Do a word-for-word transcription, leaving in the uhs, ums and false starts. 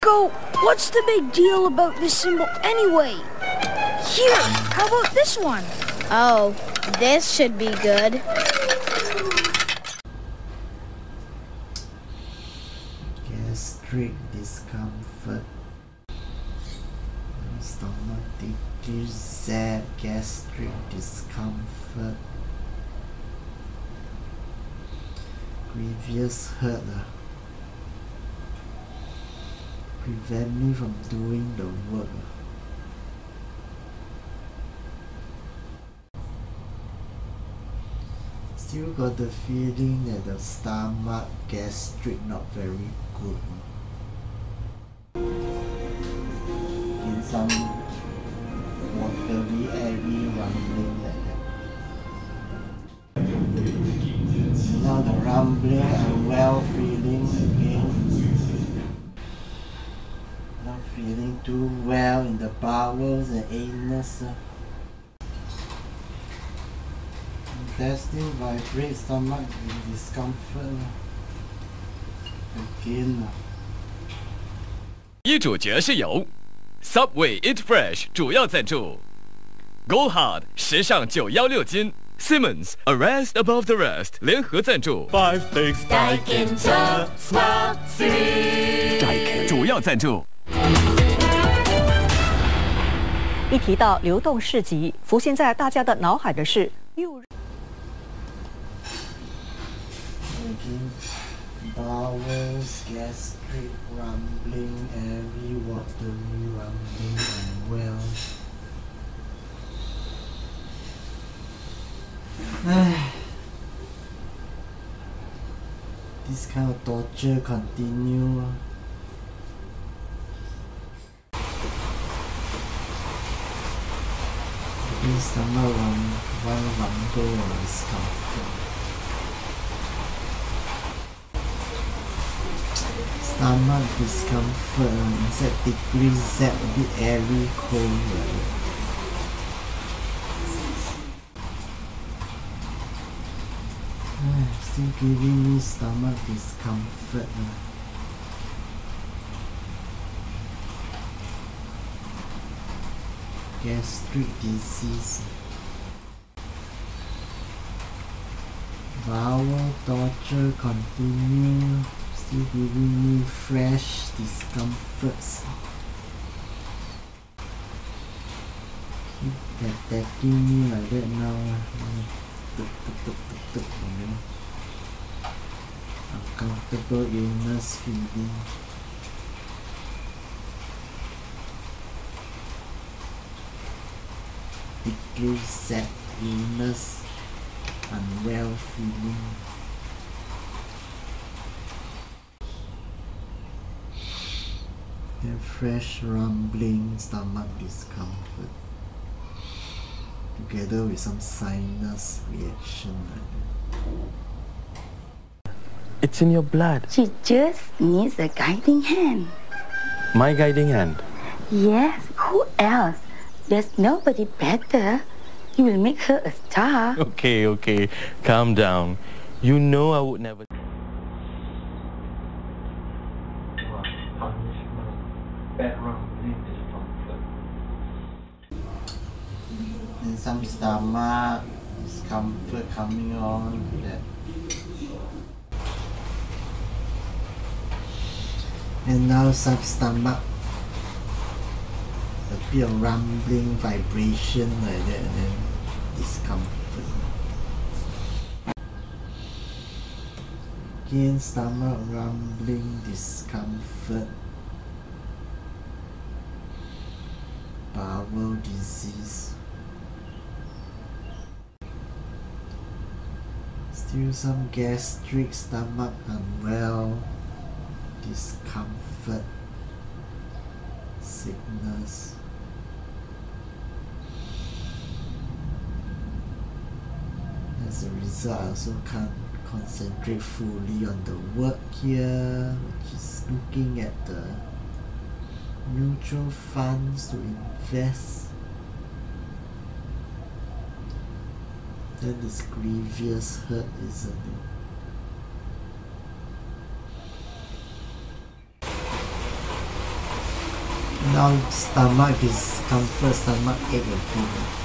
Rico, what's the big deal about this symbol anyway? Here, how about this one? Oh, this should be good. Gastric discomfort. Stomach decrease, gastric discomfort. Grievous hurt. Uh, prevent me from doing the work. Still got the feeling that the stomach gastric not very good. In some watery, airy rumbling like that. Now the rumbling, unwell feeling again. Not feeling too well in the bowels and anus. Intestine vibrate, stomach with discomfort. Again. 一主角是由 Subway Eat Fresh 主要赞助 ，Go Hard 时尚九幺六斤 ，Simmons A Rest Above the Rest 联合赞助 Five things Daikin Smart City 主要赞助。 一提到流动市集，浮现在大家的脑海的是又。 Bowels, gastric rumbling, airy, watery rumbling, unwell. This kind of torture continue. This stomach one, one rumble or discomfort. Stomach discomfort, inside degree Z, a bit airy, cold. Right? Still giving me stomach discomfort. Gastric disease. Bowel torture continue. Still giving me fresh discomforts. Keep attacking me like that now. Tuk, tuk, tuk, tuk, tuk, you know. Uncomfortable illness feeling. Deeply sad illness, unwell feeling. And fresh rumbling, stomach discomfort, together with some sinus reaction. It's in your blood. She just needs a guiding hand. My guiding hand? Yes, who else? There's nobody better. You will make her a star. Okay, okay, calm down. You know I would never... Bad rumbling discomfort. And some stomach discomfort coming on. That. And now some stomach, a bit of rumbling, vibration like that, and then discomfort. Again, stomach rumbling, discomfort. Bowel disease. Still some gastric, stomach unwell, discomfort, sickness. As a result, I also can't concentrate fully on the work here, which is looking at the mutual funds to invest. Then this grievous hurt, isn't it? Now stomach discomfort, stomach ache again.